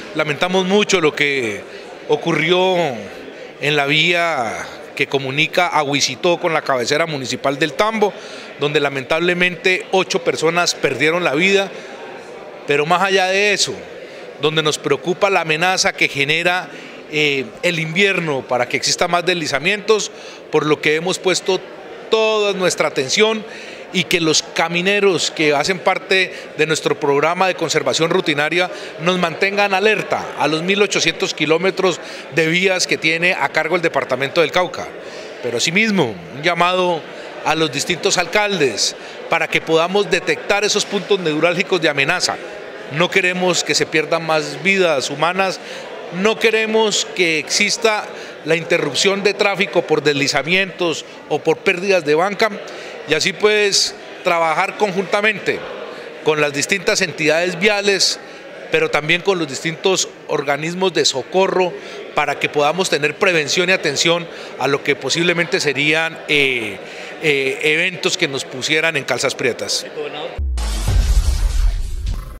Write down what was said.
Lamentamos mucho lo que ocurrió en la vía que comunica a Huicitó con la cabecera municipal del Tambo, donde lamentablemente 8 personas perdieron la vida, pero más allá de eso, donde nos preocupa la amenaza que genera el invierno para que exista más deslizamientos, por lo que hemos puesto toda nuestra atención y que los camineros que hacen parte de nuestro programa de conservación rutinaria nos mantengan alerta a los 1.800 kilómetros de vías que tiene a cargo el departamento del Cauca. Pero asimismo, un llamado a los distintos alcaldes para que podamos detectar esos puntos neurálgicos de amenaza. No queremos que se pierdan más vidas humanas, no queremos que exista la interrupción de tráfico por deslizamientos o por pérdidas de banca, y así pues trabajar conjuntamente con las distintas entidades viales, pero también con los distintos organismos de socorro para que podamos tener prevención y atención a lo que posiblemente serían eventos que nos pusieran en calzas prietas.